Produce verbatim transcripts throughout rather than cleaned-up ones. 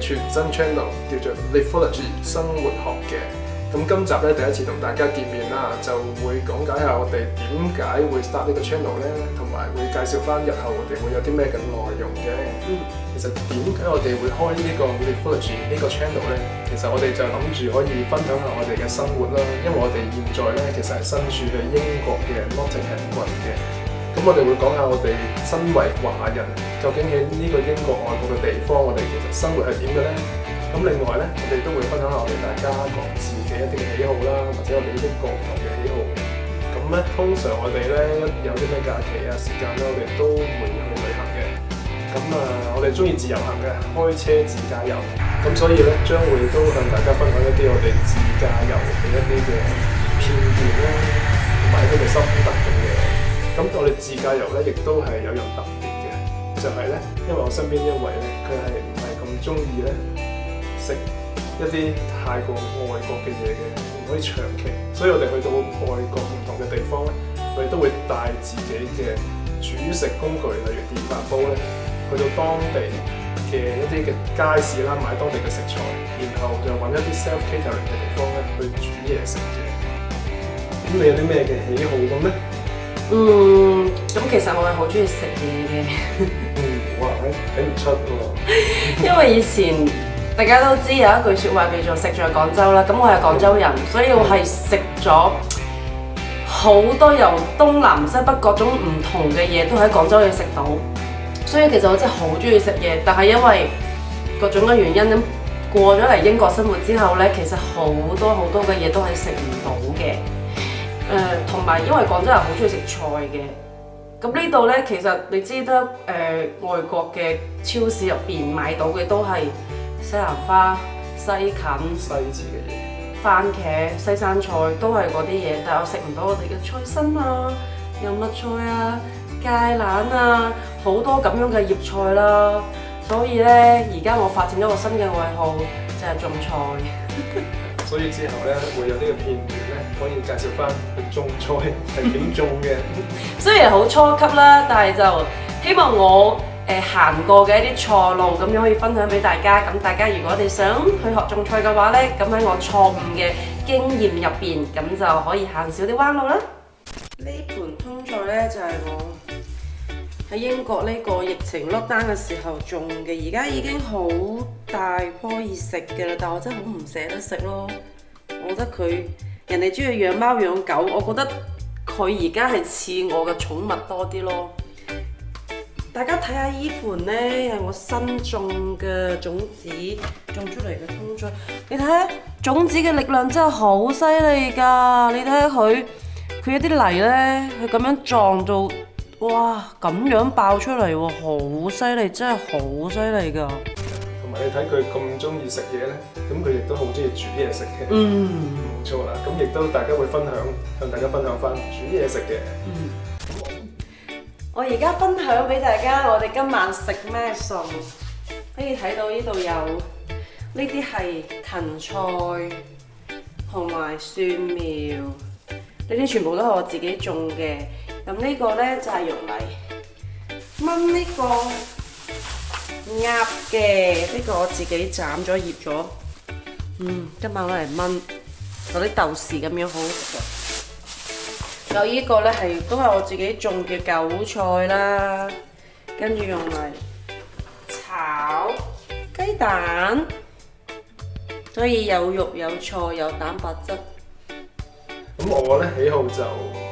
全新 channel 叫做 Liveology 生活學嘅。咁今集咧第一次同大家見面啦，就會講解下我哋點解會 start 呢個 channel 咧，同埋會介紹翻日後我哋會有啲咩嘅內容嘅。嗯，其實點解我哋會開呢個 Liveology 呢個 channel 咧？其實我哋就諗住可以分享下我哋嘅生活啦，因為我哋現在咧其實係身處喺英國嘅 Nottingham 郡嘅。咁我哋會講下我哋身為華人，究竟喺呢個英國外國嘅地方，我哋其實生活係點嘅咧？咁另外咧，我哋都會分享下我哋大家講自己一啲嘅喜好啦，或者我哋英國唔同嘅喜好。咁咧，通常我哋咧有啲咩假期啊時間咧，我哋都會去旅行嘅。咁啊，我哋中意自由行嘅，開車自駕遊。咁所以咧，將會都向大家分享一啲我哋自駕遊嘅一啲嘅片段啦，同埋一啲嘅心得咁嘅。咁我哋自駕遊咧，亦都係有樣特別嘅，就係咧，因為我身邊一位咧，佢係唔係咁中意咧食一啲太過外國嘅嘢嘅，唔可以長期，所以我哋去到外國唔同嘅地方咧，我哋都會帶自己嘅煮食工具，例如電飯煲咧，去到當地嘅一啲嘅街市啦，買當地嘅食材，然後就揾一啲 self catering 嘅地方咧去煮嘢食嘅。咁你有啲咩嘅喜好咁咧？ 嗯，咁其實我係好中意食嘢嘅。 嗯，哇，睇唔出喎。 因為以前大家都知有一句説話叫做食在廣州啦，咁我係廣州人，所以我係食咗好多由東南西北各種唔同嘅嘢都喺廣州度食到，所以其實我真係好中意食嘢。但係因為各種嘅原因咁過咗嚟英國生活之後呢，其實好多好多嘅嘢都係食唔到嘅。誒，同埋因為廣州人好中意食菜嘅，咁呢度呢，其實你知得誒、呃、外國嘅超市入邊買到嘅都係西蘭花、西芹、 西字嘅嘢、 番茄、西生菜都係嗰啲嘢，但係我食唔到我哋嘅菜心啊、油麥菜啊、芥蘭啊，好多咁樣嘅葉菜啦。所以呢，而家我發展咗個新嘅愛好，就係、是、種菜。 所以之後咧會有呢個片段咧，可以介紹翻佢種菜係點種嘅。 雖然好初級啦，但係就希望我誒行、呃、過嘅一啲錯路咁樣可以分享俾大家。咁大家如果你想去學種菜嘅話咧，咁喺我錯誤嘅經驗入邊，咁就可以行少啲彎路啦。呢盤通菜咧就係、是、我喺英國呢個疫情 lockdown 嘅時候種嘅，而家已經好大棵要食嘅啦，但我真係好唔捨得食咯。我覺得佢人哋中意養貓養狗，我覺得佢而家係似我嘅寵物多啲咯。大家睇下依盤呢，係我新種嘅種子種出嚟嘅通菜，你睇下種子嘅力量真係好犀利㗎！你睇下佢，佢有啲泥呢，佢咁樣撞到。哇！咁樣爆出嚟喎，好犀利，真係好犀利㗎。 同埋你睇佢咁中意食嘢咧，咁佢亦都好中意煮嘢食嘅。 嗯， 冇錯啦。咁亦都大家會分享，向大家分享翻煮嘢食嘅。 嗯。我而家分享俾大家，我哋今晚食咩餸？可以睇到呢度有呢啲係芹菜同埋蒜苗，呢啲全部都係我自己種嘅。咁呢個呢，就係用嚟燜呢個鴨嘅，呢、這個我自己斬咗醃咗。嗯，今晚攞嚟燜，有啲豆豉咁樣好好食嘅。有呢個呢，係都係我自己種嘅韭菜啦，跟住用嚟炒雞蛋，所以有肉有菜有蛋白質。 咁我呢，喜好就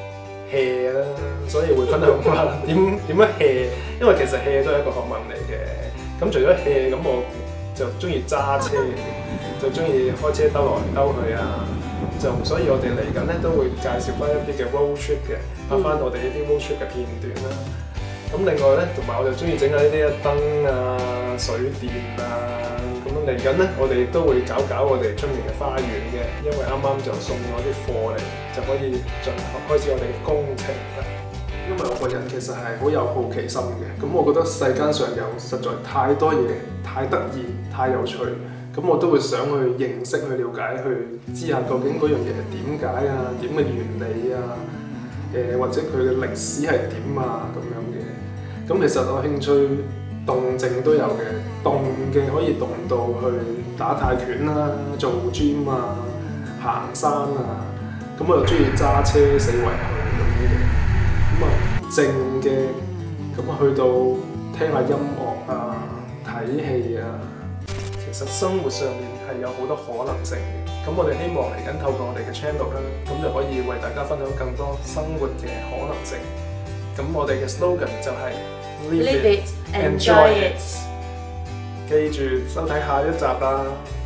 hea 啦，所以會分享翻點點樣 hea， 因為其實 hea 都係一個學問嚟嘅。咁除咗 hea， 咁我就中意揸車，就中意開車兜來兜去啊。就所以我哋嚟緊咧都會介紹翻一啲嘅 road trip 嘅，拍翻我哋呢啲 road trip 嘅片段啦。咁另外咧，同埋我就中意整下呢啲燈啊、水電啊。咁嚟緊咧，我哋都會搞搞我哋出面嘅花園嘅，因為啱啱就送咗啲貨嚟，就可以進行開始我哋嘅工程啦。因為我個人其實係好有好奇心嘅，咁我覺得世間上有實在太多嘢，太得意、太有趣，咁我都會想去認識、去了解、去知下究竟嗰樣嘢係點解啊、點嘅原理啊，誒或者佢嘅歷史係點啊咁樣嘅。咁其實我興趣動靜都有嘅，動嘅可以動到去打泰拳啦、做 gym 啊、行山啊，咁我又中意揸車四圍去咁樣嘅。咁啊靜嘅，咁啊去到聽下音樂啊、睇戲啊，其實生活上面係有好多可能性嘅。咁我哋希望嚟緊透過我哋嘅 channel 啦，咁就可以為大家分享更多生活嘅可能性。咁我哋嘅 slogan 就係 Live it, enjoy it。 記住收睇下一集啦。